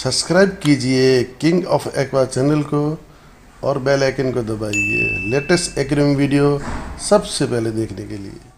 Subscribe कीजिए king of aqua channel को और बेल आइकन को दबाइए लेटेस्ट एक्वेरियम वीडियो सबसे पहले देखने के लिए।